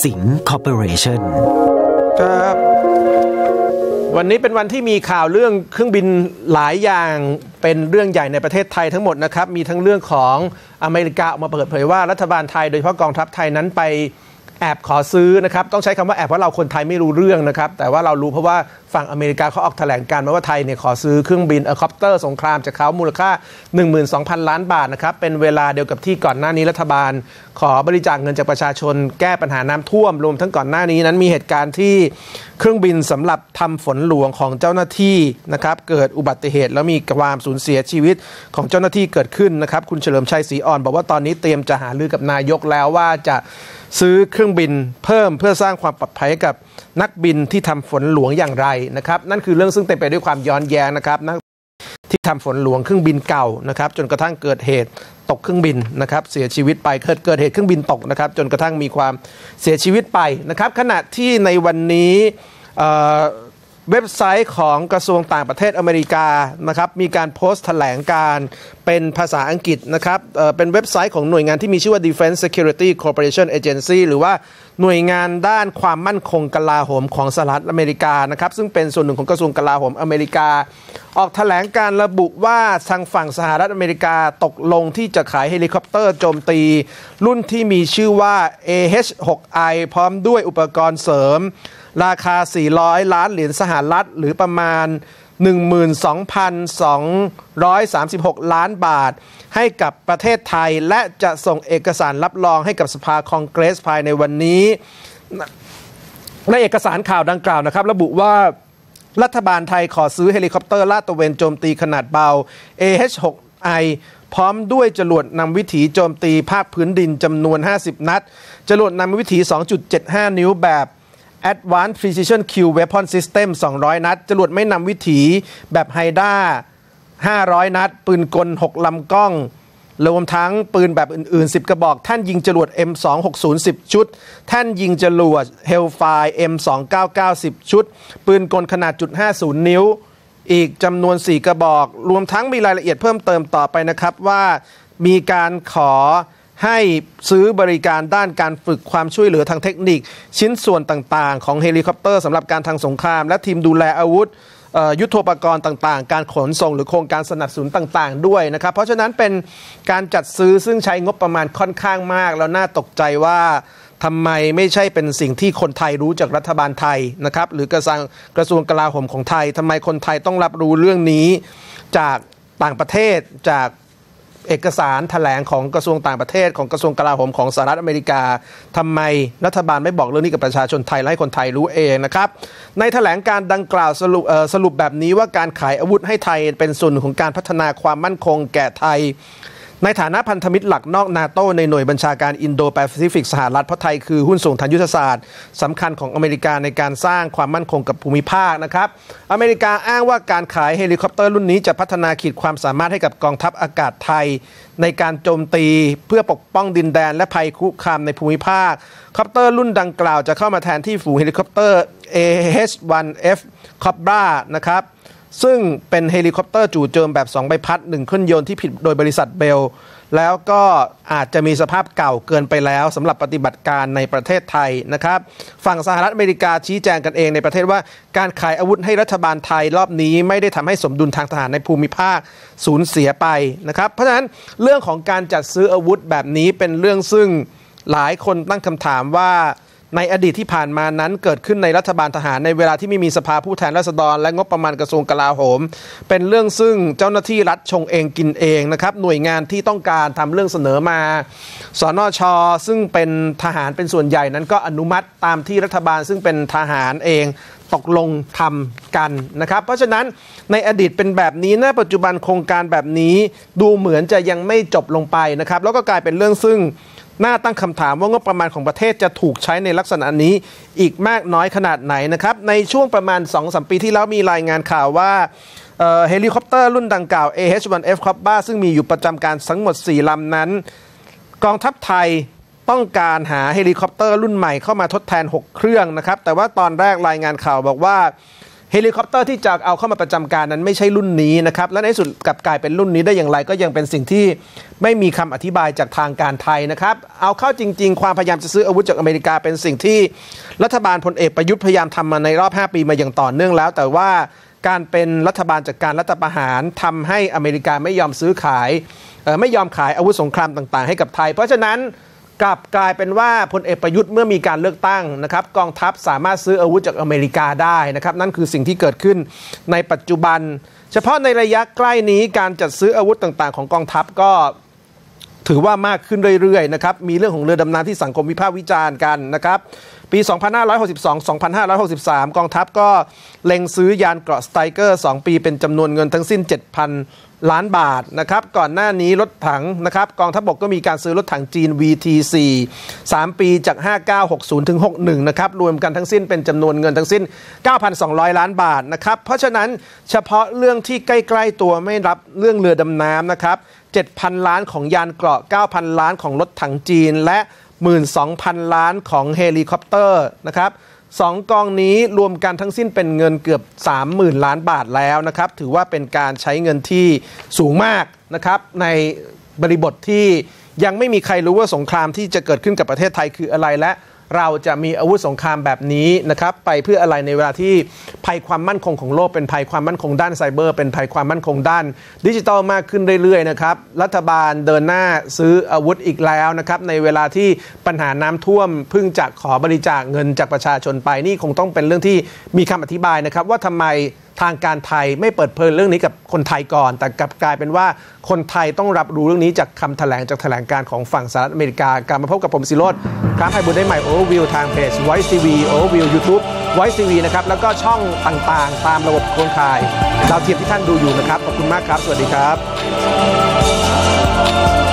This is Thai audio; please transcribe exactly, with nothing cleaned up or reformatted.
สิงห์คอร์ปอเรชั่นครับวันนี้เป็นวันที่มีข่าวเรื่องเครื่องบินหลายอย่างเป็นเรื่องใหญ่ในประเทศไทยทั้งหมดนะครับมีทั้งเรื่องของอเมริกาออกมาเปิดเผยว่ารัฐบาลไทยโดยเฉพาะกองทัพไทยนั้นไปแอบขอซื้อนะครับต้องใช้คำว่าแอบเพราะเราคนไทยไม่รู้เรื่องนะครับแต่ว่าเรารู้เพราะว่าฝั่งอเมริกาเขาออกแถลงการมาว่าไทยเนี่ยขอซื้อเครื่องบินเฮลิคอปเตอร์สงครามจากเขามูลค่า หนึ่งหมื่นสองพัน ล้านบาทนะครับเป็นเวลาเดียวกับที่ก่อนหน้านี้รัฐบาลขอบริจาคเงินจากประชาชนแก้ปัญหาน้ำท่วมรวมทั้งก่อนหน้านี้นั้นมีเหตุการณ์ที่เครื่องบินสำหรับทำฝนหลวงของเจ้าหน้าที่นะครับเกิดอุบัติเหตุแล้วมีความสูญเสียชีวิตของเจ้าหน้าที่เกิดขึ้นนะครับคุณเฉลิมชัยศรีอ่อนบอกว่าตอนนี้เตรียมจะหารือกับนายกแล้วว่าจะซื้อเครื่องบินเพิ่มเพื่อสร้างความปลอดภัยให้กับนักบินที่ทำฝนหลวงอย่างไรนะครับนั่นคือเรื่องซึ่งเต็มไปด้วยความย้อนแย้งนะครับนักที่ทำฝนหลวงเครื่องบินเก่านะครับจนกระทั่งเกิดเหตุตกเครื่องบินนะครับเสียชีวิตไปเกิดเกิดเหตุเครื่องบินตกนะครับจนกระทั่งมีความเสียชีวิตไปนะครับขณะที่ในวันนี้เว็บไซต์ของกระทรวงต่างประเทศอเมริกานะครับมีการโพสต์แถลงการเป็นภาษาอังกฤษนะครับ เอ่อ เป็นเว็บไซต์ของหน่วยงานที่มีชื่อว่า Defense Security Cooperation Agency หรือว่าหน่วยงานด้านความมั่นคงกลาโหมของสหรัฐอเมริกานะครับซึ่งเป็นส่วนหนึ่งของกระทรวงกลาโหมอเมริกาออกแถลงการระบุว่าทางฝั่งสหรัฐอเมริกาตกลงที่จะขายเฮลิคอปเตอร์โจมตีรุ่นที่มีชื่อว่า เอ เอช หก ไอ พร้อมด้วยอุปกรณ์เสริมราคาสี่ร้อยล้านเหรียญสหรัฐหรือประมาณ หนึ่งหมื่นสองพันสองร้อยสามสิบหก ล้านบาทให้กับประเทศไทยและจะส่งเอกสารรับรองให้กับสภาคองเกรสภายในวันนี้ในเอกสารข่าวดังกล่าวนะครับระบุว่ารัฐบาลไทยขอซื้อเฮลิคอปเตอร์ลาดตระเวนโจมตีขนาดเบา เอ เอช หก ไอ พร้อมด้วยจรวดนำวิถีโจมตีภาคพื้นดินจำนวนห้าสิบนัดจรวดนำวิถี สองจุดเจ็ดห้า นิ้วแบบ Advanced Precision Kill Weapon System สองร้อยนัดจรวดไม่นำวิถีแบบไฮด้าห้าร้อยนัดปืนกลหกลำกล้องรวมทั้งปืนแบบอื่นๆสิบกระบอกแท่นยิงจรวด เอ็ม สองหกศูนย์ สิบชุดแท่นยิงจรวด Hellfire เอ็ม สองเก้าเก้า สิบชุดปืนกลขนาด จุดห้าศูนย์ นิ้วอีกจำนวนสี่กระบอกรวมทั้งมีรายละเอียดเพิ่มเติมต่อไปนะครับว่ามีการขอให้ซื้อบริการด้านการฝึกความช่วยเหลือทางเทคนิคชิ้นส่วนต่างๆของเฮลิคอปเตอร์สำหรับการทางสงครามและทีมดูแลอาวุธยุทโธปกรณ์ต่างๆการขนส่งหรือโครงการสนับสนุนต่างๆด้วยนะครับเพราะฉะนั้นเป็นการจัดซื้อซึ่งใช้งบประมาณค่อนข้างมากแล้วน่าตกใจว่าทำไมไม่ใช่เป็นสิ่งที่คนไทยรู้จากรัฐบาลไทยนะครับหรือกระทรวงกระทรวงกลาโหมของไทยทำไมคนไทยต้องรับรู้เรื่องนี้จากต่างประเทศจากเอกสารแถลงของกระทรวงต่างประเทศของกระทรวงกลาโหมของสหรัฐอเมริกาทำไมรัฐบาลไม่บอกเรื่องนี้กับประชาชนไทยและให้คนไทยรู้เองนะครับในแถลงการดังกล่าวสรุปสรุปแบบนี้ว่าการขายอาวุธให้ไทยเป็นส่วนหนึ่งของการพัฒนาความมั่นคงแก่ไทยในฐานะพันธมิตรหลักนอกนาโต้ในหน่วยบัญชาการอินโดแปซิฟิกสหรัฐเพราะไทยคือหุ้นส่งทางยุทธศาสตร์สำคัญของอเมริกาในการสร้างความมั่นคงกับภูมิภาคนะครับอเมริกาอ้างว่าการขายเฮลิคอปเตอร์รุ่นนี้จะพัฒนาขีดความสามารถให้กับกองทัพอากาศไทยในการโจมตีเพื่อปกป้องดินแดนและภัยคุกคามในภูมิภาคคอปเตอร์รุ่นดังกล่าวจะเข้ามาแทนที่ฝูงเฮลิคอปเตอร์ เอ เอช วัน เอฟ Cobra นะครับซึ่งเป็นเฮลิคอปเตอร์จู่โจมแบบสองใบพัดหนึ่งเครื่องยนต์ที่ผิดโดยบริษัทเบลแล้วก็อาจจะมีสภาพเก่าเกินไปแล้วสำหรับปฏิบัติการในประเทศไทยนะครับฝั่งสหรัฐอเมริกาชี้แจงกันเองในประเทศว่าการขายอาวุธให้รัฐบาลไทยรอบนี้ไม่ได้ทำให้สมดุลทางทหารในภูมิภาคสูญเสียไปนะครับเพราะฉะนั้นเรื่องของการจัดซื้ออาวุธแบบนี้เป็นเรื่องซึ่งหลายคนตั้งคำถามว่าในอดีตที่ผ่านมานั้นเกิดขึ้นในรัฐบาลทหารในเวลาที่ไม่มีสภาผู้แทนราษฎรและงบประมาณกระทรวงกลาโหมเป็นเรื่องซึ่งเจ้าหน้าที่รัฐชงเองกินเองนะครับหน่วยงานที่ต้องการทำเรื่องเสนอมาสนช.ซึ่งเป็นทหารเป็นส่วนใหญ่นั้นก็อนุมัติตามที่รัฐบาลซึ่งเป็นทหารเองตกลงทำกันนะครับเพราะฉะนั้นในอดีตเป็นแบบนี้ณปัจจุบันโครงการแบบนี้ดูเหมือนจะยังไม่จบลงไปนะครับแล้วก็กลายเป็นเรื่องซึ่งน่าตั้งคำถามว่างบประมาณของประเทศจะถูกใช้ในลักษณะนี้อีกมากน้อยขนาดไหนนะครับในช่วงประมาณ สองถึงสาม ปีที่แล้วมีรายงานข่าวว่าเอ่อเฮลิคอปเตอร์รุ่นดังกล่าว เอ เอช วัน เอฟ Cobra ซึ่งมีอยู่ประจำการทั้งหมดสี่ลำนั้นกองทัพไทยต้องการหาเฮลิคอปเตอร์รุ่นใหม่เข้ามาทดแทนหกเครื่องนะครับแต่ว่าตอนแรกรายงานข่าวบอกว่าเฮเฮลิคอปเตอร์ที่จะเอาเข้ามาประจำการนั้นไม่ใช่รุ่นนี้นะครับและในที่สุดกลับกลายเป็นรุ่นนี้ได้อย่างไรก็ยังเป็นสิ่งที่ไม่มีคำอธิบายจากทางการไทยนะครับเอาเข้าจริงๆความพยายามจะซื้ออาวุธจากอเมริกาเป็นสิ่งที่รัฐบาลพลเอกประยุทธ์พยายามทำมาในรอบห้าปีมาอย่างต่อเนื่องแล้วแต่ว่าการเป็นรัฐบาลจากการรัฐประหารทำให้อเมริกาไม่ยอมซื้อขายไม่ยอมขายอาวุธสงครามต่างๆให้กับไทยเพราะฉะนั้นกลับกลายเป็นว่าพลเอกประยุทธ์เมื่อมีการเลือกตั้งนะครับกองทัพสามารถซื้ออาวุธจากอเมริกาได้นะครับนั่นคือสิ่งที่เกิดขึ้นในปัจจุบันเฉพาะในระยะใกล้นี้การจัดซื้ออาวุธต่างๆของกองทัพก็ถือว่ามากขึ้นเรื่อยๆนะครับมีเรื่องของเรือดำน้ำที่สังคมวิพากษ์วิจารณ์กันนะครับปี สองพันห้าร้อยหกสิบสอง สองพันห้าร้อยหกสิบสาม กองทัพก็เล็งซื้อยานเกราะสไตรเกอร์สองปีเป็นจำนวนเงินทั้งสิ้น เจ็ดพัน ล้านบาทนะครับก่อนหน้านี้รถถังนะครับกองทัพบกก็มีการซื้อรถถังจีน วี ที โฟร์ สามปีจากห้าเก้าหกศูนย์ ถึง หกสิบเอ็ดนะครับรวมกันทั้งสิ้นเป็นจำนวนเงินทั้งสิ้น เก้าพันสองร้อย ล้านบาทนะครับเพราะฉะนั้นเฉพาะเรื่องที่ใกล้ๆตัวไม่รับเรื่องเรือดำน้ำนะครับ เจ็ดพัน ล้านของยานเกราะ เก้าพัน ล้านของรถถังจีนและ หนึ่งหมื่นสองพัน ล้านของเฮลิคอปเตอร์นะครับสองกองนี้รวมกันทั้งสิ้นเป็นเงินเกือบ สามหมื่น ล้านบาทแล้วนะครับถือว่าเป็นการใช้เงินที่สูงมากนะครับในบริบทที่ยังไม่มีใครรู้ว่าสงครามที่จะเกิดขึ้นกับประเทศไทยคืออะไรและเราจะมีอาวุธสงครามแบบนี้นะครับไปเพื่ออะไรในเวลาที่ภัยความมั่นคงของโลกเป็นภัยความมั่นคงด้านไซเบอร์เป็นภัยความมั่นคงด้านดิจิทัลมากขึ้นเรื่อยๆนะครับรัฐบาลเดินหน้าซื้ออาวุธอีกแล้วนะครับในเวลาที่ปัญหาน้ำท่วมเพิ่งจะขอบริจาคเงินจากประชาชนไปนี่คงต้องเป็นเรื่องที่มีคำอธิบายนะครับว่าทำไมทางการไทยไม่เปิดเผยเรื่องนี้กับคนไทยก่อนแต่กลับกลายเป็นว่าคนไทยต้องรับรู้เรื่องนี้จากคำแถลงจากแถลงการของฝั่งสหรัฐอเมริกากลับมาพบกับผมศิโรจน์ครั้งไพบูลย์ได้ใหม่โอเวอร์วิวทางเพจ Voice ที วี โอเวอร์วิว YouTube Voice ที วี นะครับแล้วก็ช่องต่างๆตามระบบโครงข่ายดาวเทียมที่ท่านดูอยู่นะครับขอบคุณมากครับสวัสดีครับ